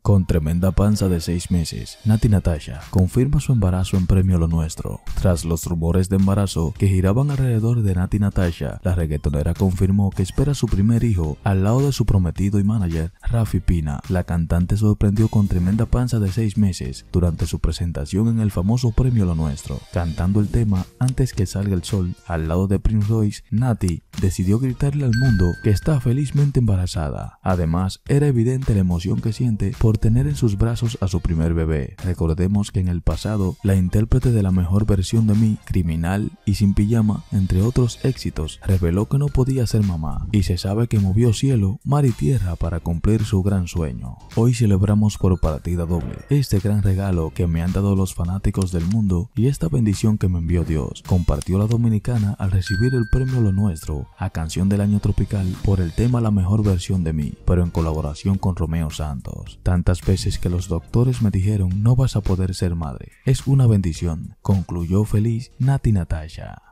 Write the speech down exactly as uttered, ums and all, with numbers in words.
Con tremenda panza de seis meses, Natti Natasha confirma su embarazo en Premio Lo Nuestro. Tras los rumores de embarazo que giraban alrededor de Natti Natasha, la reggaetonera confirmó que espera su primer hijo al lado de su prometido y manager, Rafi Pina. La cantante sorprendió con tremenda panza de seis meses durante su presentación en el famoso Premio Lo Nuestro. Cantando el tema Antes que salga el sol al lado de Prince Royce, Natti decidió gritarle al mundo que está felizmente embarazada. Además, era evidente la emoción que siente por tener en sus brazos a su primer bebé. Recordemos que en el pasado, la intérprete de La Mejor Versión de Mí, Criminal y Sin Pijama, entre otros éxitos, reveló que no podía ser mamá, y se sabe que movió cielo, mar y tierra para cumplir su gran sueño. Hoy celebramos por partida doble este gran regalo que me han dado los fanáticos del mundo y esta bendición que me envió Dios, compartió la dominicana al recibir el premio Lo Nuestro a Canción del Año Tropical por el tema La Mejor Versión de Mí, pero en colaboración con Romeo Santos. Tantas veces que los doctores me dijeron no vas a poder ser madre, es una bendición, concluyó feliz Natti Natasha.